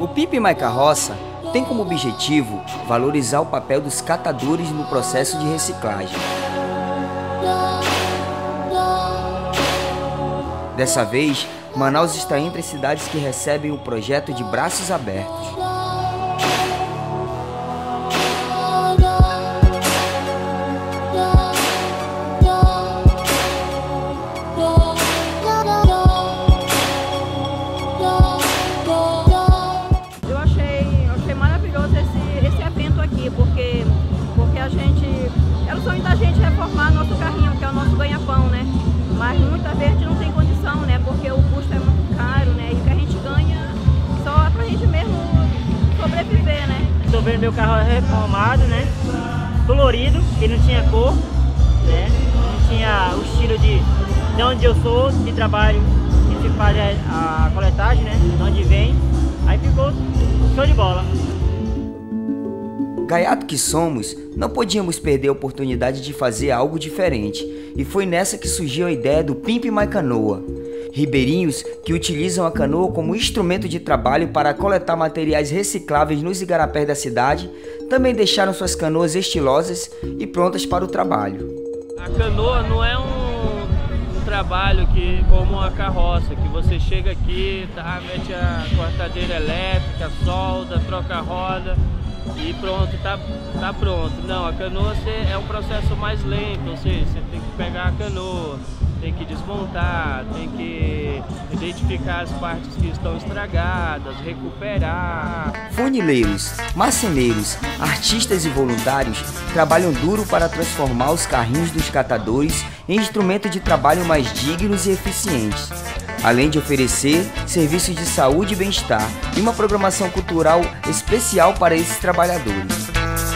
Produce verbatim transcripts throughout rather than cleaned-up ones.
O Pimp My Carroça tem como objetivo valorizar o papel dos catadores no processo de reciclagem. Dessa vez, Manaus está entre as cidades que recebem o projeto de braços abertos. Eu achei, eu achei maravilhoso esse, esse evento aqui, porque, porque a gente, era o sonho da gente reformar nosso carrinho, que é o nosso ganha-pão, né? Mas muitas vezes a gente não tem condição, né? Porque o custo é muito caro, né? E o que a gente ganha só pra gente mesmo sobreviver, né? Estou vendo meu carro reformado, né? Colorido, que não tinha cor, né? Não tinha o estilo de, de onde eu sou, de trabalho, que se faz a, a coletagem, né? De onde vem. Aí ficou show de bola. Gaiato que somos, não podíamos perder a oportunidade de fazer algo diferente, e foi nessa que surgiu a ideia do Pimp My Canoa. Ribeirinhos que utilizam a canoa como instrumento de trabalho para coletar materiais recicláveis nos igarapés da cidade, também deixaram suas canoas estilosas e prontas para o trabalho. A canoa não é um, um trabalho que, como a carroça, que você chega aqui, tá, mete a cortadeira elétrica, solda, troca a roda e pronto, tá, tá pronto. Não, a canoa é um processo mais lento, ou seja, você tem que pegar a canoa, tem que desmontar, tem que identificar as partes que estão estragadas, recuperar. Funileiros, marceneiros, artistas e voluntários trabalham duro para transformar os carrinhos dos catadores em instrumentos de trabalho mais dignos e eficientes, além de oferecer serviços de saúde e bem-estar e uma programação cultural especial para esses trabalhadores.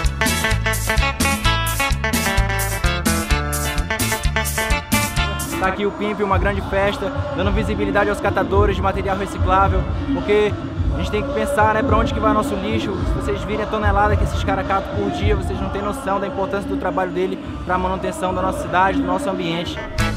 Está aqui o Pimp, uma grande festa, dando visibilidade aos catadores de material reciclável, porque a gente tem que pensar, né, para onde que vai nosso lixo. Se vocês virem a tonelada que esses caras catam por dia, vocês não têm noção da importância do trabalho dele para a manutenção da nossa cidade, do nosso ambiente.